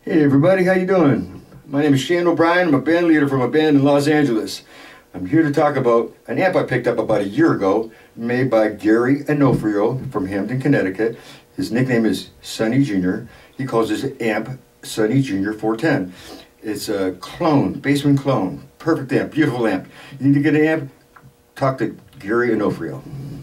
Hey everybody, how you doing? My name is Shane O'Brien. I'm a band leader from a band in Los Angeles. I'm here to talk about an amp I picked up about a year ago, made by Gary Onofrio from Hamden, Connecticut. His nickname is Sonny Jr. He calls his amp Sonny Jr. 410. It's a clone, Bassman clone. Perfect amp, beautiful amp. You need to get an amp? Talk to Gary Onofrio.